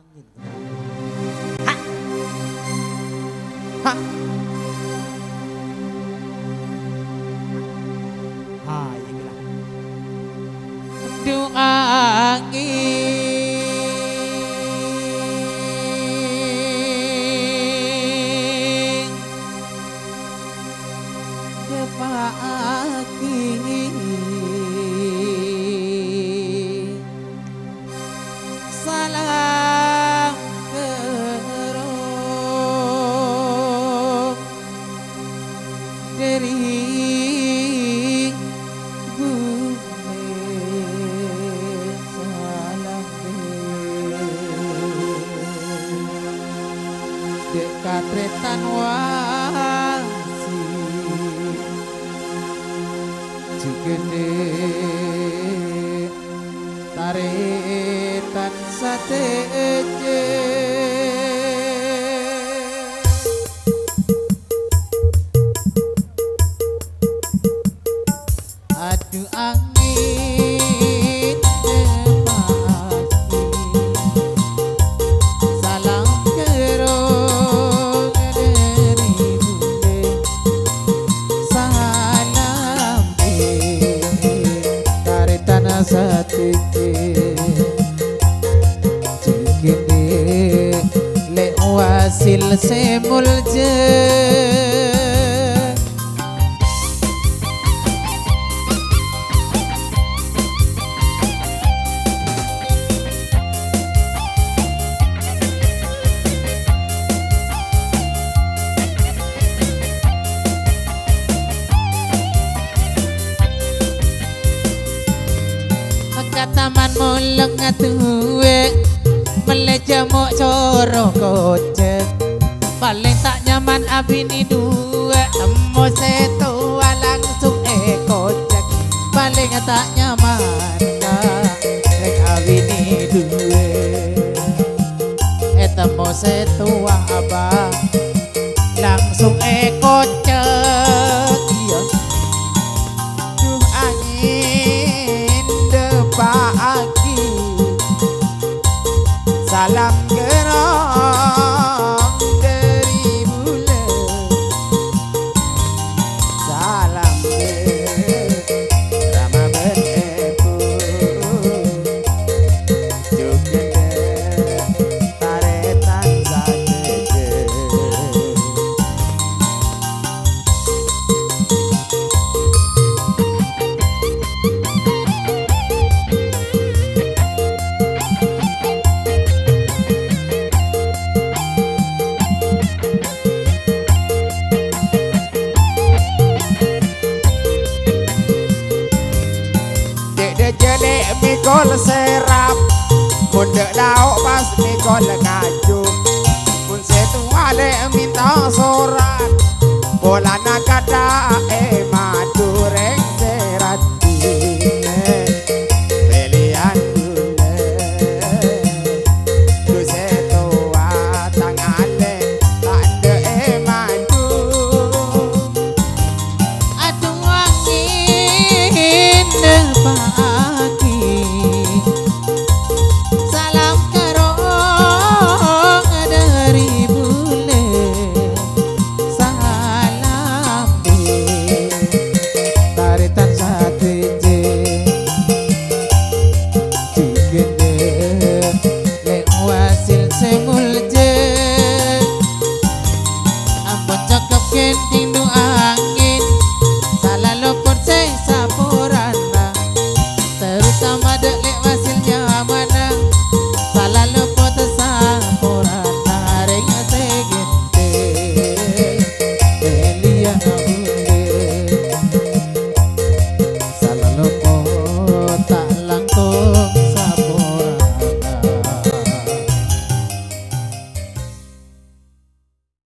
Hah? Ah, iya kira. Dung angin kepaki salam kerong dari katretan wasi jugene taretan sateje adu angin kepaki salam kerong satike jegene lek wasil semulje taman muleng ngatuwe melejamuk coro kocek paling tak nyaman abini dua emo setua langsung kocek paling tak nyaman lek abini dua etemo setua abang langsung kocek iya duh angin pagi salam gerong dari bulan salam rama benepu juga taretan saja jelek mikol serap bundek lauk pas mikol ngaju pun setua lek minta sorat bola nakada madureng